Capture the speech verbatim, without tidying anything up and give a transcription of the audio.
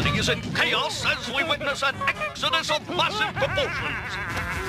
city is in chaos as we witness an exodus of massive proportions.